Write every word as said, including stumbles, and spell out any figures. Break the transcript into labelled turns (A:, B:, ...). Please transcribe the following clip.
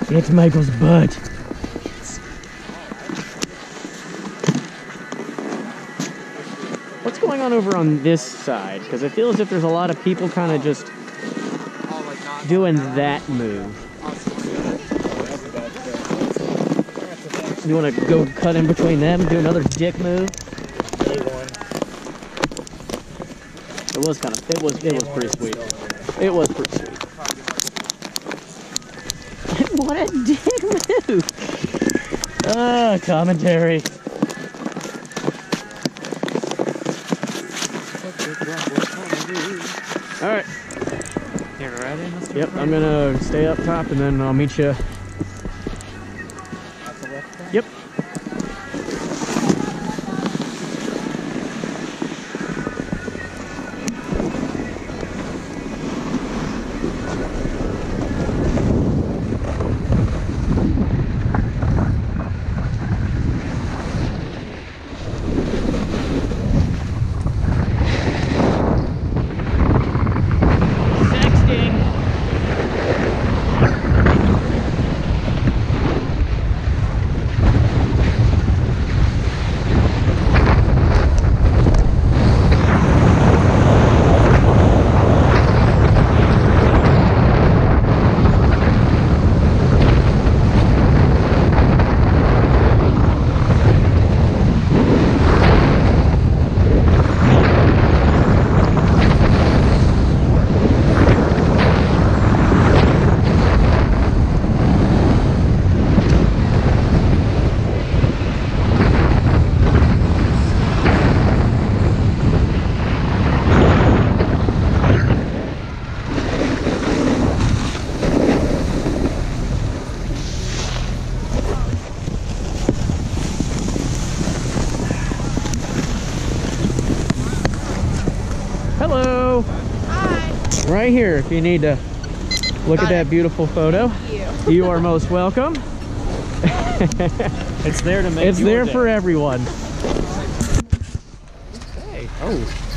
A: It's Michael's butt. What's going on over on this side? Because I feel as if there's a lot of people kind of just doing that move. You want to go cut in between them and do another dick move? It was kind of, it was, it was pretty sweet. It was pretty sweet. What a dick move! Ah, commentary. All right.
B: You're ready, Mister
A: Yep, I'm gonna stay up top and then I'll meet you. Yep. Hello.
C: Hi.
A: Right here if you need to look
C: Got
A: at that
C: it.
A: beautiful photo.
C: Thank you.
A: You are most welcome.
B: It's there to make
A: It's
B: your
A: there
B: day.
A: for everyone.
B: Hey.
A: Oh.